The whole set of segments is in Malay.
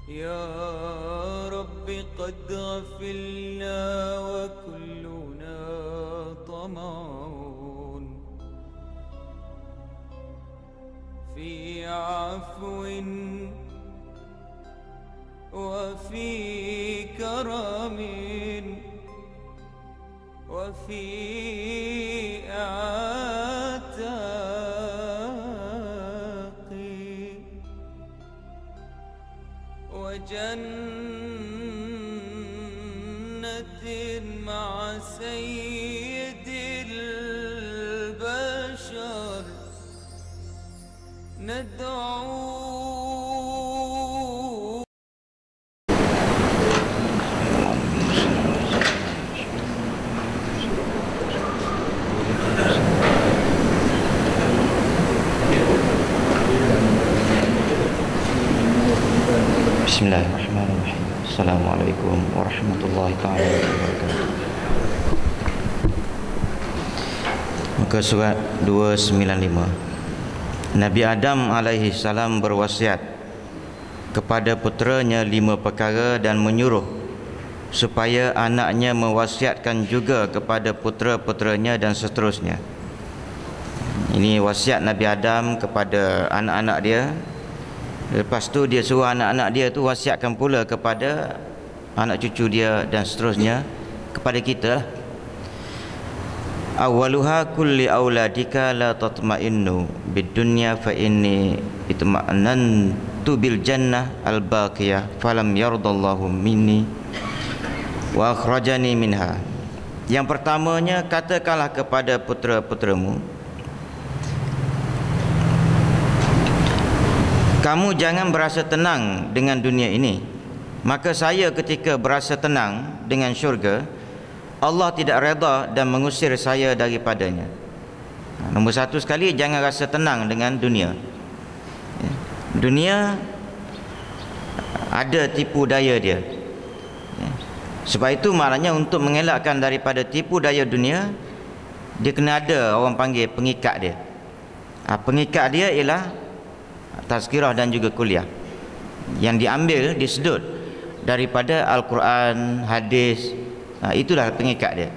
يا رب قد غفلنا وكلنا طمعون في عفو وفي كرم وفي عتاق وجنة مع سيد البشر ندعو. Bismillahirrahmanirrahim. Assalamualaikum warahmatullahi taala wabarakatuh. Muka surat 295. Nabi Adam alaihi salam berwasiat kepada puteranya 5 perkara dan menyuruh supaya anaknya mewasiatkan juga kepada putera-puteranya dan seterusnya. Ini wasiat Nabi Adam kepada anak-anak dia. Lepas tu dia suruh anak-anak dia tu wasiatkan pula kepada anak cucu dia dan seterusnya kepada kita lah. Awwaluha kulli auladika la tatma'innu bidunya fa inni itma'nantu bil jannah al baqiyah falam yardallahu minni wa akhrajani minha. Yang pertamanya, katakanlah kepada putera-puteramu, kamu jangan berasa tenang dengan dunia ini, maka saya ketika berasa tenang dengan syurga, Allah tidak redha dan mengusir saya daripadanya. Nombor satu sekali, jangan rasa tenang dengan dunia. Dunia ada tipu daya dia. Sebab itu maknanya untuk mengelakkan daripada tipu daya dunia, dia kena ada orang panggil pengikat dia. Pengikat dia ialah tazkirah dan juga kuliah yang diambil, disedut daripada Al-Quran, hadis. Itulah pengikat dia.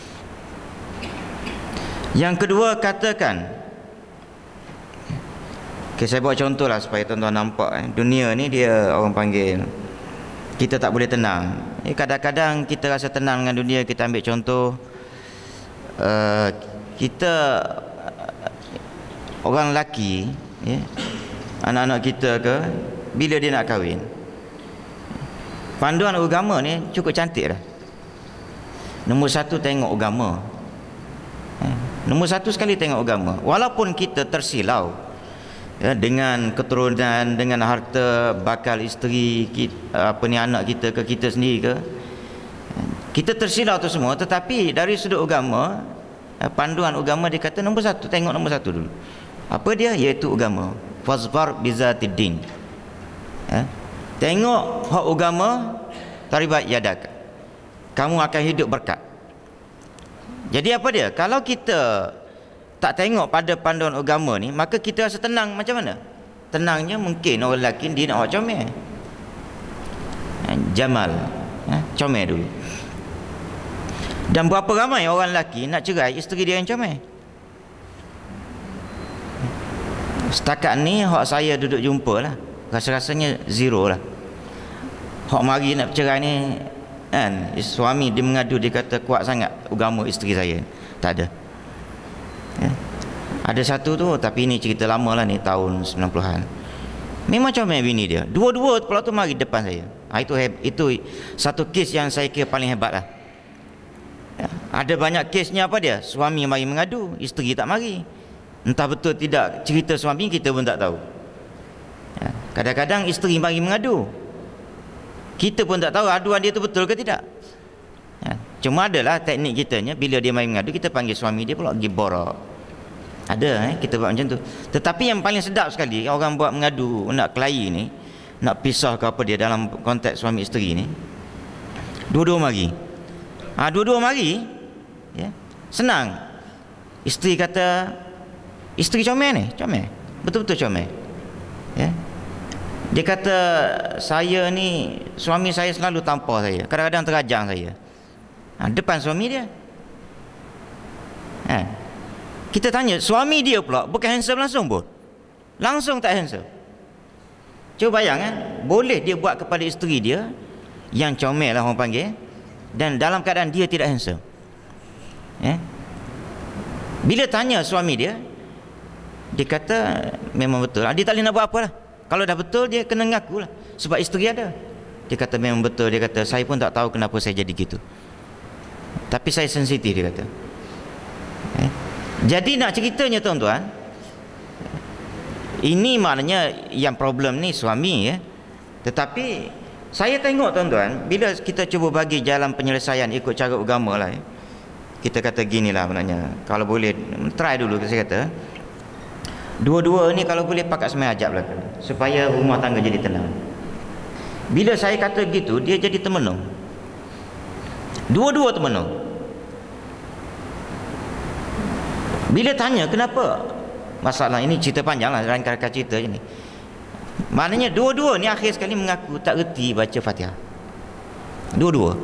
Yang kedua, katakan, saya buat contoh lah supaya tuan-tuan nampak. Dunia ni dia orang panggil kita tak boleh tenang. Kadang-kadang kita rasa tenang dengan dunia. Kita ambil contoh, kita orang lelaki, anak-anak kita ke, bila dia nak kahwin, panduan agama ni cukup cantik dah. Nombor satu, tengok agama. Nombor satu sekali tengok agama. Walaupun kita tersilau dengan keturunan, dengan harta bakal isteri kita, anak kita ke, kita sendiri ke, kita tersilau tu semua. Tetapi dari sudut agama, panduan agama dia kata nombor satu, tengok nombor satu dulu. Apa dia? Iaitu agama. Fazfar bizatiddin. Tengok hak agama, taribat yadak, kamu akan hidup berkat. Jadi apa dia? Kalau kita tak tengok pada panduan agama ni, maka kita rasa tenang macam mana? Tenangnya mungkin orang lelaki dia nak comel. Jamal, comel dulu. Dan berapa ramai orang lelaki nak cerai isteri dia yang comel? Setakat ni hak saya duduk jumpa lah, rasa-rasanya zero lah. Hak mari nak bercerai ni kan, suami dia mengadu, dia kata kuat sangat agama isteri saya. Tak ada. Ada satu tu, tapi ini cerita lama lah ni, tahun 90-an. Memang comel bini dia. Dua-dua pula tu mari depan saya. Itu satu kes yang saya kira paling hebat lah. Ada banyak kesnya apa dia? Suami mari mengadu, isteri tak mari. Entah betul tidak cerita suami, kita pun tak tahu. Kadang-kadang isteri mari mengadu, kita pun tak tahu aduan dia tu betul ke tidak. Cuma adalah teknik kitanya, bila dia mari mengadu, kita panggil suami dia pula pergi borak. Ada kita buat macam tu. Tetapi yang paling sedap sekali, orang buat mengadu, nak kelahi ni, nak pisah ke apa dia dalam konteks suami isteri ni, dua-dua mari. Dua-dua mari, senang. Isteri kata, isteri comel ni, comel, betul-betul comel. Dia kata saya ni, suami saya selalu tampar saya, kadang-kadang terajang saya. Depan suami dia. Kita tanya, suami dia pula bukan handsome langsung pun. Langsung tak handsome. Cuba bayangkan, boleh dia buat kepada isteri dia yang comel lah orang panggil, dan dalam keadaan dia tidak handsome. Bila tanya suami dia, dia kata memang betul. Dia tak boleh nak buat apa lah. Kalau dah betul, dia kena ngaku lah, sebab isteri ada. Dia kata memang betul. Dia kata saya pun tak tahu kenapa saya jadi gitu, tapi saya sensitif, dia kata. Jadi nak ceritanya tuan-tuan, ini maknanya yang problem ni suami, tetapi saya tengok tuan-tuan, bila kita cuba bagi jalan penyelesaian ikut cara agama lah, kita kata gini lah maknanya, kalau boleh try dulu, saya kata dua-dua ni kalau boleh pakat semai ajab belaka, supaya rumah tangga jadi tenang. Bila saya kata gitu, dia jadi termenung. Dua-dua termenung. Bila tanya kenapa, masalah ini cerita panjang lah, rangka cerita je ni. Maknanya dua-dua ni akhir sekali mengaku tak reti baca Fatihah. Dua-dua.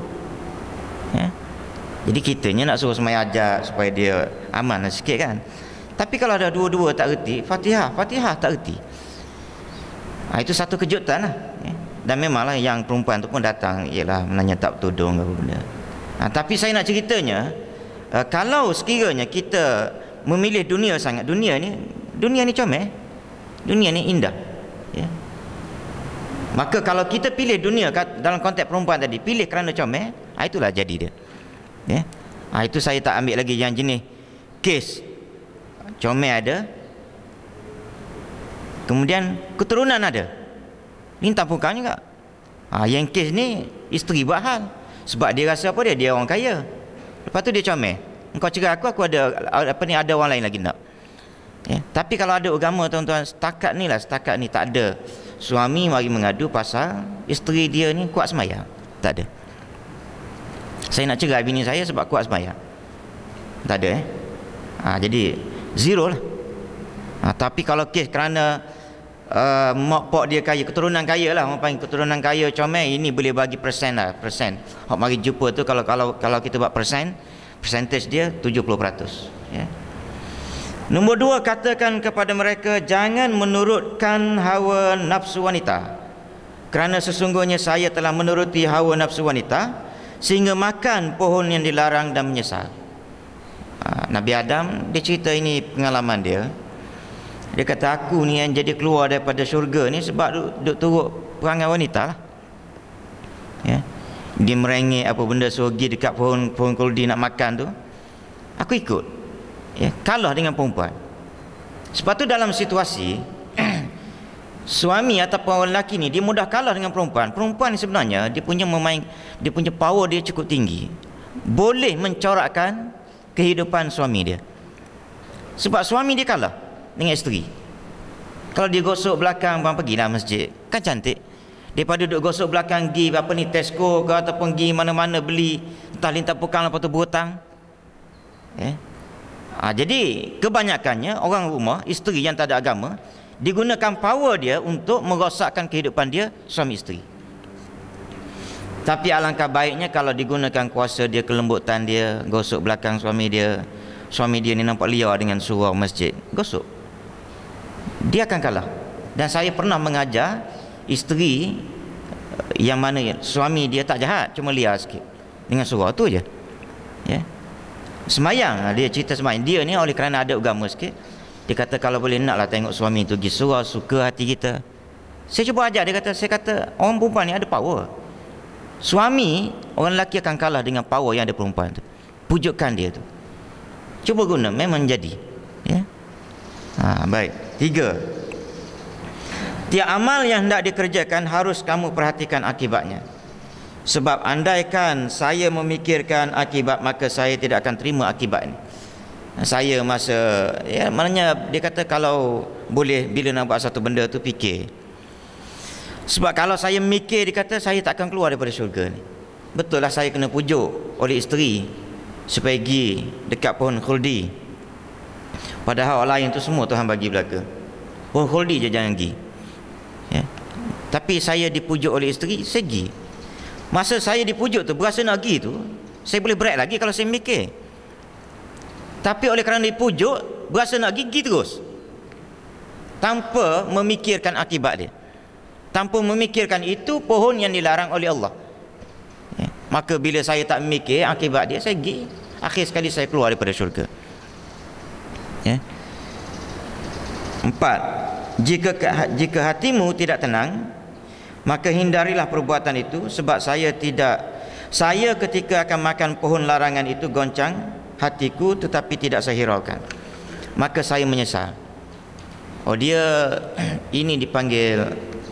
Jadi kitanya nak suruh semai ajak supaya dia aman lah sikit kan. Tapi kalau ada dua-dua tak reti Fatihah tak reti, itu satu kejutan lah. Dan memanglah yang perempuan tu pun datang, ialah menanya tak bertudung ke apa benda. Tapi saya nak ceritanya, kalau sekiranya kita memilih dunia sangat, dunia ni comel, dunia ni indah, maka kalau kita pilih dunia dalam konteks perempuan tadi, pilih kerana comel, itulah jadi dia. Itu saya tak ambil lagi yang jenis kes comel ada, kemudian keturunan ada, lintang pungkang juga. Yang kes ni isteri buat hal, sebab dia rasa apa, dia orang kaya, lepas tu dia comel. Engkau cerai aku ada orang lain lagi nak. Tapi kalau ada agama tuan-tuan, setakat ni tak ada suami mari mengadu pasal isteri dia ni kuat sembahyang, tak ada. Saya nak cerai bini saya sebab kuat sembahyang, tak ada. Jadi zero lah. Tapi kalau kes kerana mak pak dia kaya, keturunan kaya lah, orang panggil keturunan kaya comel, ini boleh bagi persen lah, persen. Hak mari jumpa tu, kalau kita buat percentage dia 70%. Nombor 2, katakan kepada mereka, jangan menurutkan hawa nafsu wanita, kerana sesungguhnya saya telah menuruti hawa nafsu wanita sehingga makan pohon yang dilarang dan menyesal. Nabi Adam, dia cerita ini pengalaman dia. Dia kata aku ni yang jadi keluar daripada syurga ni sebab duduk turut perangai wanita lah. Dia merengek apa benda, suruh pergi dekat pohon kuldi nak makan tu, aku ikut. Kalah dengan perempuan. Sebab tu dalam situasi suami ataupun orang lelaki ni, dia mudah kalah dengan perempuan. Perempuan ni sebenarnya dia punya power dia cukup tinggi, boleh mencorakkan kehidupan suami dia. Sebab suami dia kalah dengan isteri. Kalau dia gosok belakang, bang pergilah masjid, kan cantik, daripada duduk gosok belakang pergi apa ni Tesco ke ataupun pergi mana-mana beli entah lintang pukang lepas tu berhutang. Jadi kebanyakannya orang rumah, isteri yang tak ada agama, digunakan power dia untuk merosakkan kehidupan dia suami isteri. Tapi alangkah baiknya kalau digunakan kuasa dia, kelembutan dia, gosok belakang suami dia. Suami dia ni nampak liar dengan surau masjid, gosok, dia akan kalah. Dan saya pernah mengajar isteri yang mana suami dia tak jahat, cuma liar sikit dengan surau tu je. Semayang, dia cerita semayang. Dia ni oleh kerana ada agama sikit, dia kata kalau boleh naklah tengok suami tu pergi surau, suka hati kita. Saya cuba ajar, saya kata orang perempuan ni ada power. Suami orang lelaki akan kalah dengan power yang ada perempuan tu. Pujukan dia tu, cuba guna, memang jadi. Baik. 3, tiap amal yang hendak dikerjakan harus kamu perhatikan akibatnya. Sebab andaikan saya memikirkan akibat, maka saya tidak akan terima akibat ini. Saya masa, maknanya dia kata kalau boleh bila nak buat satu benda tu fikir. Sebab kalau saya mikir, dia kata saya tak akan keluar daripada syurga ni. Betul lah saya kena pujuk oleh isteri supaya pergi dekat pohon khuldi, padahal orang lain tu semua Tuhan bagi belaka. Pohon khuldi je jangan pergi. Tapi saya dipujuk oleh isteri, saya pergi. Masa saya dipujuk tu, berasa nak pergi tu, saya boleh break lagi kalau saya mikir. Tapi oleh kerana dipujuk, berasa nak pergi terus, tanpa memikirkan akibat dia, tanpa memikirkan itu pohon yang dilarang oleh Allah. Maka bila saya tak mikir akibat dia, saya pergi. Akhir sekali saya keluar daripada syurga. 4. Jika hatimu tidak tenang, maka hindarilah perbuatan itu, sebab saya ketika akan makan pohon larangan itu goncang hatiku, tetapi tidak saya hiraukan, maka saya menyesal. Oh, dia ini dipanggil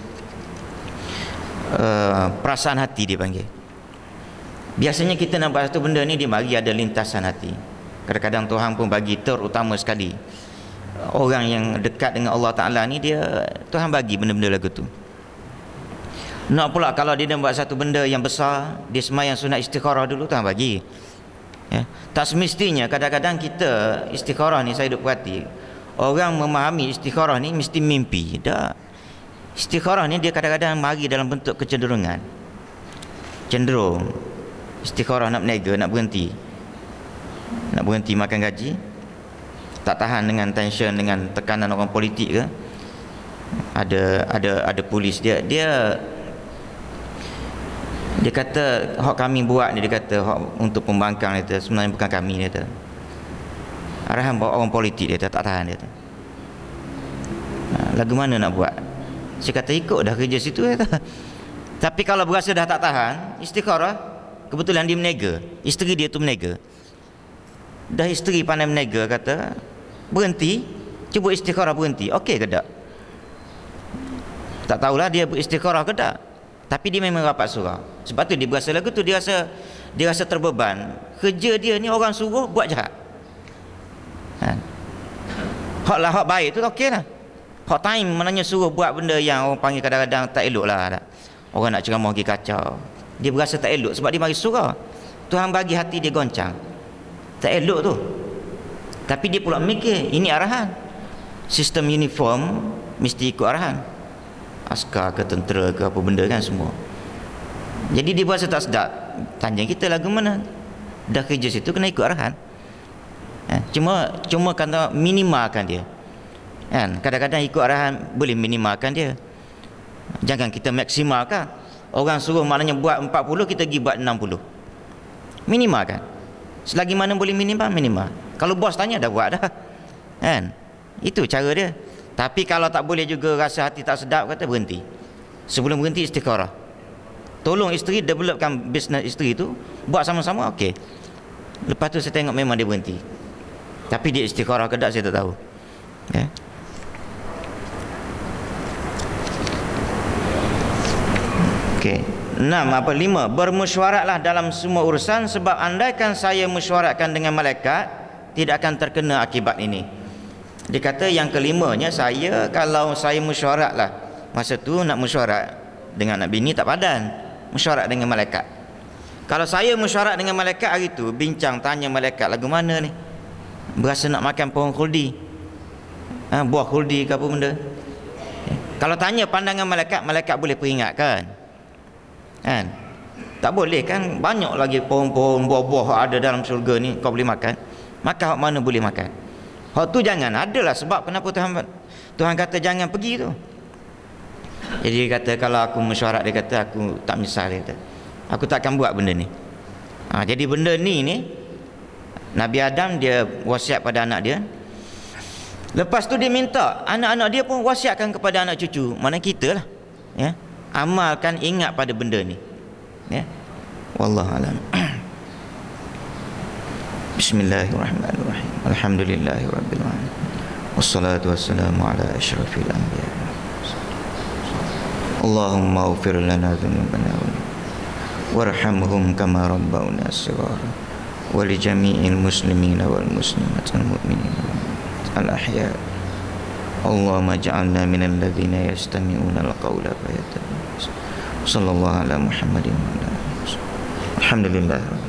perasaan hati, dipanggil. Biasanya kita nampak satu benda ni, dia bagi ada lintasan hati. Kadang-kadang Tuhan pun bagi, terutama sekali orang yang dekat dengan Allah Ta'ala ni, dia Tuhan bagi benda-benda lagu tu. Nak pula kalau dia buat satu benda yang besar, dia semayang sunat istikharah dulu, Tuhan bagi. Tak semestinya kadang-kadang kita istikharah ni, saya duk perhati, orang memahami istikharah ni mesti mimpi. Tak. Istikharah ni dia kadang-kadang mari dalam bentuk kecenderungan. Cenderung istikharah nak berniaga, nak berhenti makan gaji, tak tahan dengan tension, dengan tekanan orang politik ke, ada polis dia kata hak kami buat ni, dia kata hak untuk pembangkang, dia kata sebenarnya bukan kami, dia kata arahan bawa orang politik, dia kata tak tahan, dia kata lagu mana nak buat. Saya kata ikut dah kerja situ, dia kata. Tapi kalau berasa dah tak tahan, istikharah, kebetulan dia menega, isteri dia tu menega, dah isteri pandai menega, kata berhenti, cuba istikharah berhenti, okey ke tak? Tak tahulah dia beristikharah ke tak, tapi dia memang rapat surau. Sebab tu dia berasa lagu tu, dia rasa terbeban. Kerja dia ni orang suruh buat jahat. Hak lah, hak baik tu okey lah. Hak time maknanya suruh buat benda yang orang panggil kadang-kadang tak elok lah. Orang nak ceramah pergi kacau, dia berasa tak elok sebab dia mari surau. Tuhan bagi hati dia goncang, tak elok tu. Tapi dia pula mikir, ini arahan. Sistem uniform mesti ikut arahan, askar ke tentera ke apa benda kan, semua. Jadi dia berasa tak sedap. Tanya kita lagu mana, dah kerja situ kena ikut arahan. Cuma kata minimalkan dia kan. Kadang-kadang ikut arahan boleh minimalkan dia, jangan kita maksimalkan. Orang suruh maknanya buat 40, kita pergi buat 60. Minimalkan. Selagi mana boleh minimal. Kalau bos tanya, dah buat dah kan. Itu cara dia. Tapi kalau tak boleh juga, rasa hati tak sedap, kata berhenti. Sebelum berhenti istikharah, tolong isteri developkan bisnes isteri tu, buat sama-sama, okey. Lepas tu saya tengok memang dia berhenti. Tapi dia istikharah ke tak, saya tak tahu. Okey. 5. Bermesyuaratlah dalam semua urusan, sebab andaikan saya mesyuaratkan dengan malaikat, tidak akan terkena akibat ini. Dia kata yang kelimanya, kalau saya mesyuaratlah, masa tu nak mesyuarat dengan anak bini tak padan, mesyuarat dengan malaikat. Kalau saya mesyuarat dengan malaikat hari tu, bincang tanya malaikat lagu mana ni, berasa nak makan pohon khuldi, buah khuldi ke apa benda. Kalau tanya pandangan malaikat, malaikat boleh peringatkan kan. Tak boleh kan, banyak lagi pohon-pohon buah-buah ada dalam syurga ni, kau boleh makan. Maka hak mana boleh makan, hak tu jangan. Adalah sebab kenapa Tuhan kata jangan pergi tu. Jadi dia kata kalau aku mesyuarat, dia kata aku tak menyesal, dia kata aku tak akan buat benda ni. Jadi benda ni Nabi Adam dia wasiat pada anak dia. Lepas tu dia minta anak-anak dia pun wasiatkan kepada anak cucu, mana kita lah amalkan, ingat pada benda ni. Wallahu alam. Bismillahirrahmanirrahim. Alhamdulillahirabbil alamin. Wassalatu wassalamu ala asyrafil anbiya. Allahumma ighfir lana dhunubana warhamhum kama rabbawna shighara wa li jami'il muslimina wal muslimat wal mu'minina al ahya. Allahumma ij'alna minal ladzina yastami'una al-qawla fayattabi'una. Sallallahu ala Muhammadin wa ala alihi. Alhamdulillah.